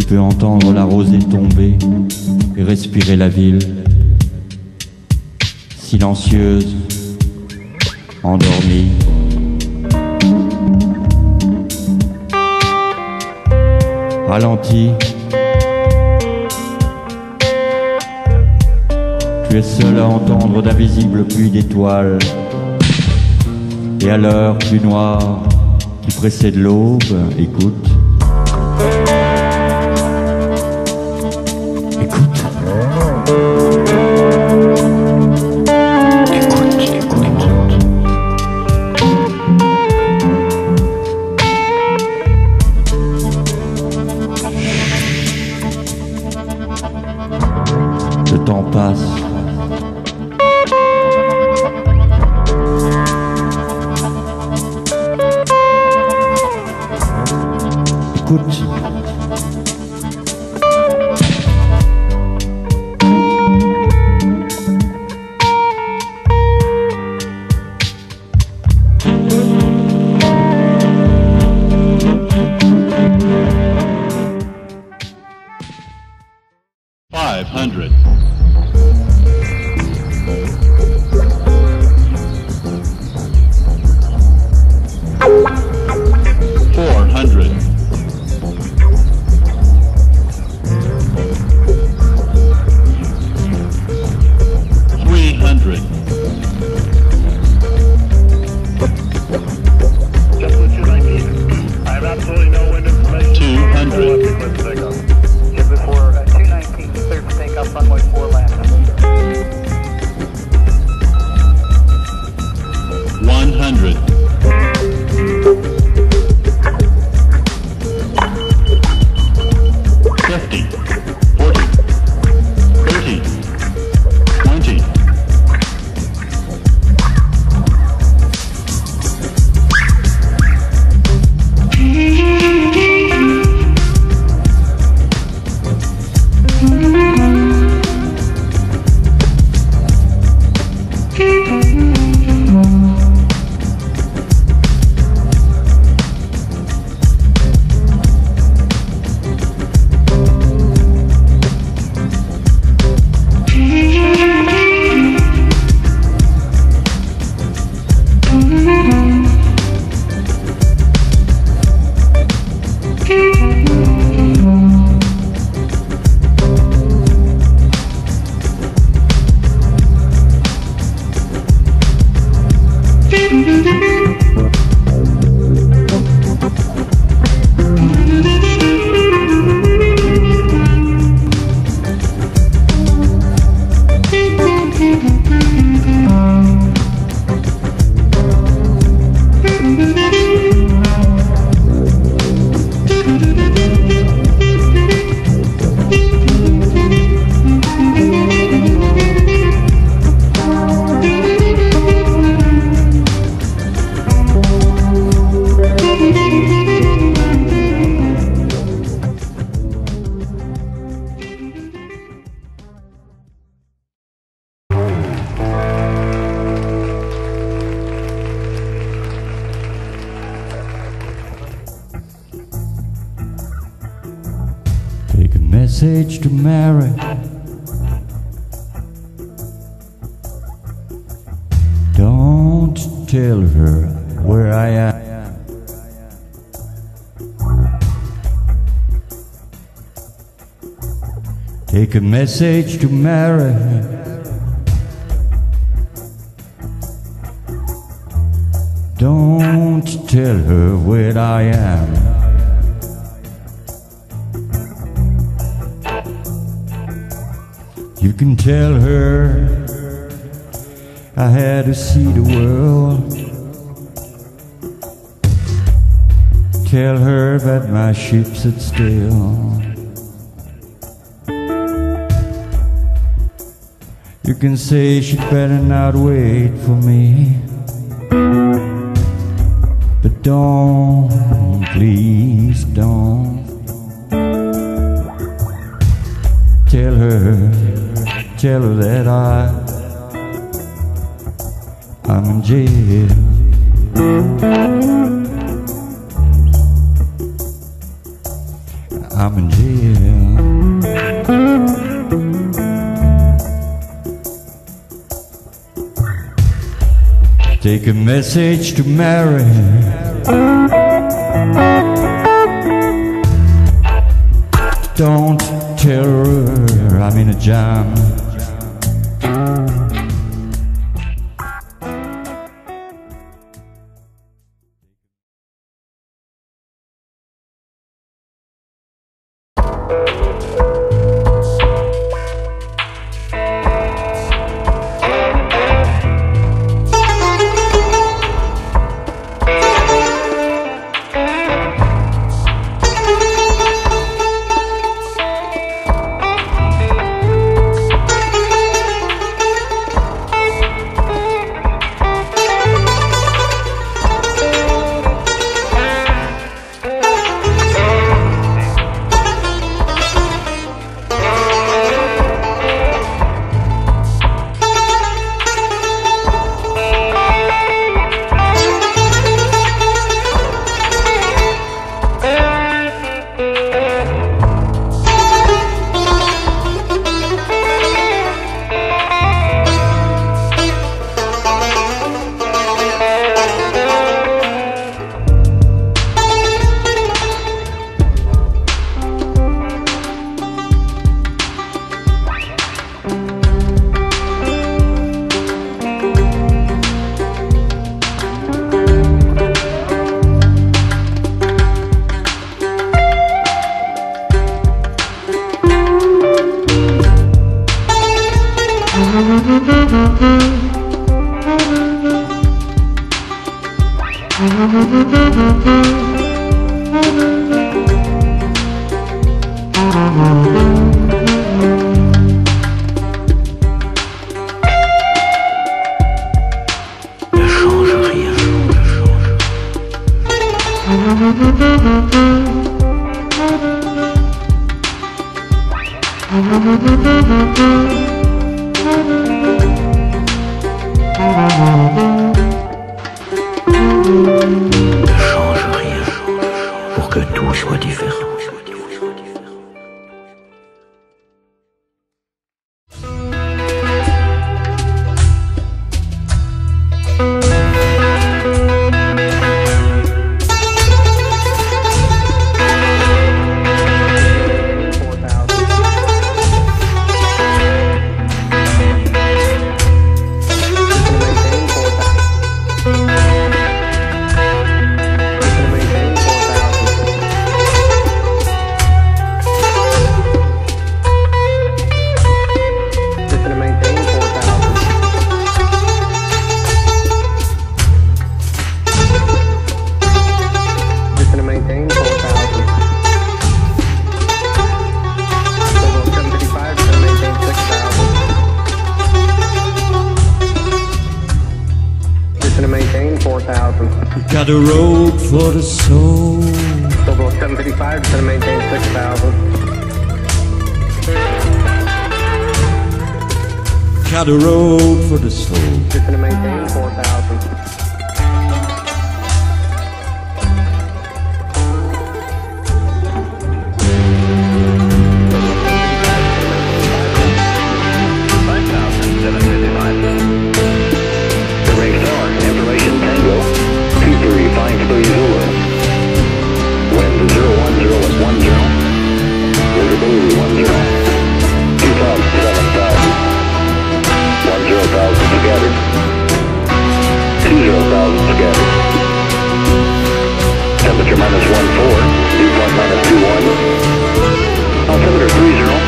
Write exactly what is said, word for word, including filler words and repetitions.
peux entendre la rosée tomber et respirer la ville, silencieuse, endormie. Ralenti, tu es seul à entendre d'invisibles pluies d'étoiles. Et à l'heure plus noire qui précède l'aube, écoute. Écoute. Écoute, écoute. Le temps passe. Écoute. Five hundred. Four hundred. Three hundred. Just what you like. I have absolutely no wind information. Two hundred. Just before uh, two nineteen, clear for takeoff, runway four left. One hundred. Fifty. Forty. Thirty. Twenty. Take a message to Mary. Don't tell her where I am. Take a message to Mary. Don't tell her where I am. You can tell her I had to see the world. Tell her that my ship's at still. You can say she'd better not wait for me. But don't, please don't. Tell her, tell her that I, I'm in jail. I'm in jail. Take a message to Mary. Don't tell her I'm in a jam. Got a road for the soul. Double seven fifty-five, just gonna maintain six thousand. Got a road for the soul. Just gonna maintain four thousand. Temperature minus one four, dew point minus two one. Altimeter three zero.